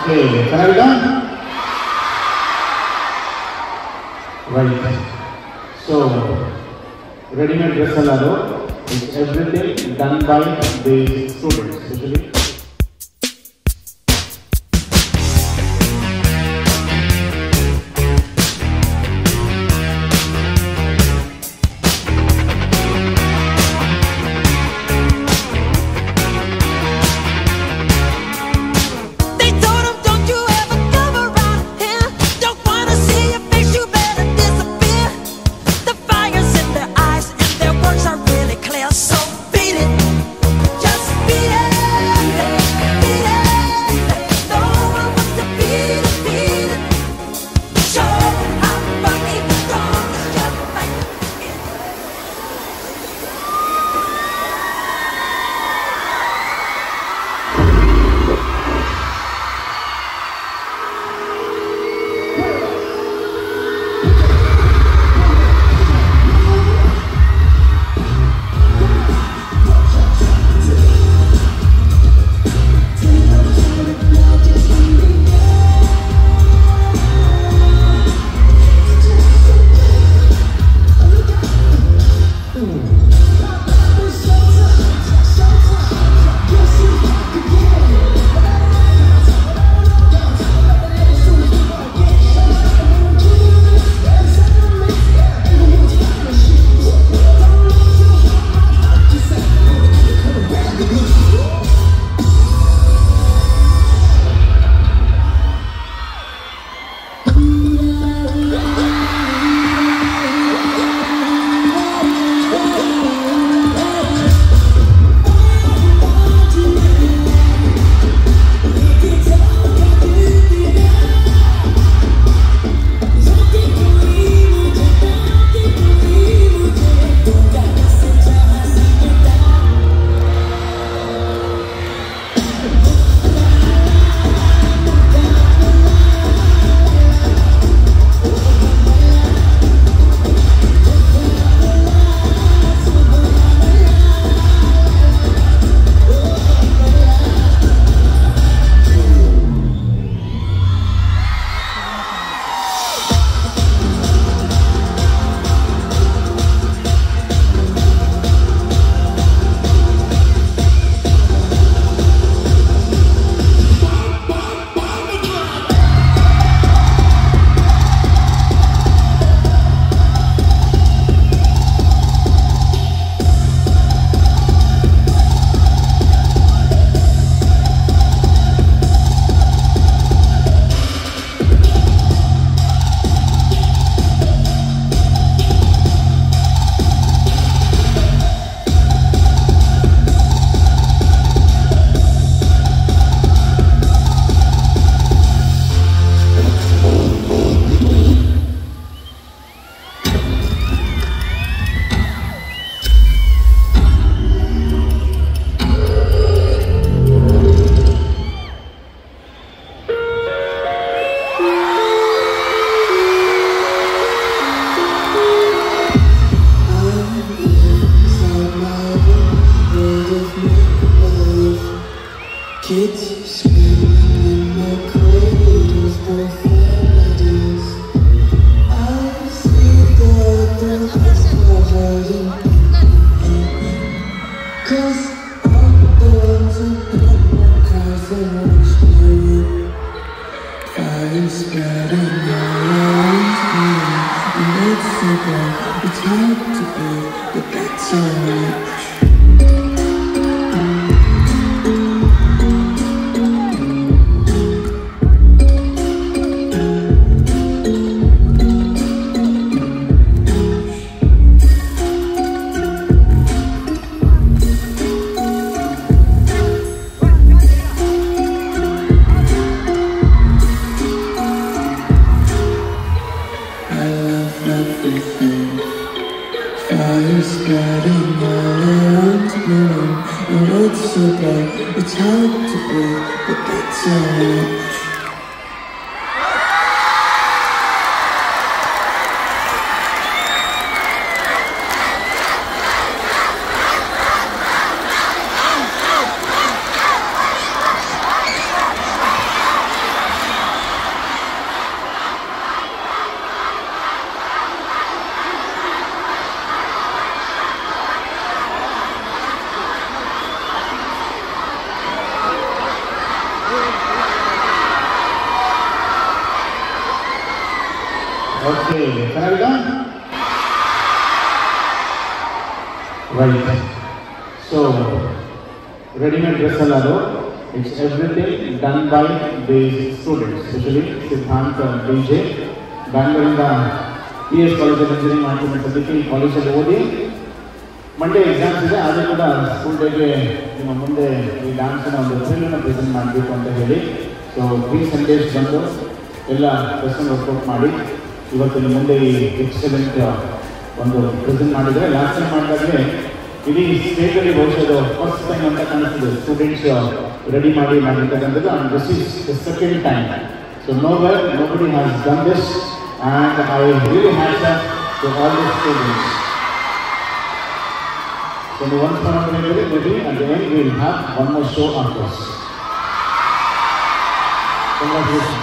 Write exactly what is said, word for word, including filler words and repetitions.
Okay, Canada? Right. So, ready-made dress alado is everything done by the students, especially. ಚೆನ್ನಾಗಿಲ್ಲ? Right. So, ready-made dress allado. It's everything done by the students, especially Siddhant D J, Bangalore P S College of Engineering and Technical College of Odi. Monday exams ಇದೆ ಅದು ಕೂಡ school ಡೇಗೆ ನಿಮ್ಮ ಮುಂದೆ ಈ ಡ್ಯಾನ್ಸ್ನ ಒಂದು ಥ್ರಿಲ್ಲನ್ನು present ಮಾಡಬೇಕು ಅಂತ ಹೇಳಿ ಸೊ ತ್ರೀ ಸಂಡೇಸ್ ಬಂದು ಎಲ್ಲ ಪ್ರೆಸೆಂಟ್ ವರ್ಕೌಟ್ ಮಾಡಿ ಇವತ್ತು ನಿಮ್ಮ ಮುಂದೆ ಈ ಎಕ್ಸಲೆಂಟ್ ಒಂದು ಪ್ರೆಸೆಂಟ್ ಮಾಡಿದರೆ ಲಾಸ್ಟ್ ಟೈಮ್ ಮಾಡಿದಾಗಲೇ ಇಡೀ ಸ್ಟೇಟಲ್ಲಿ ಬಹುಶಃ ಫಸ್ಟ್ ಟೈಮ್ ಅಂತ ಕಾಣಿಸ್ತದೆ ಸ್ಟೂಡೆಂಟ್ಸ್ ರೆಡಿ ಮಾಡಿ ಮಾಡಿರ್ತಕ್ಕಂಥದ್ದು and this is the second time so nowhere nobody has done this and I really hats off to all the students. So the one for maybe at the end we will have one more show after us. Congratulations.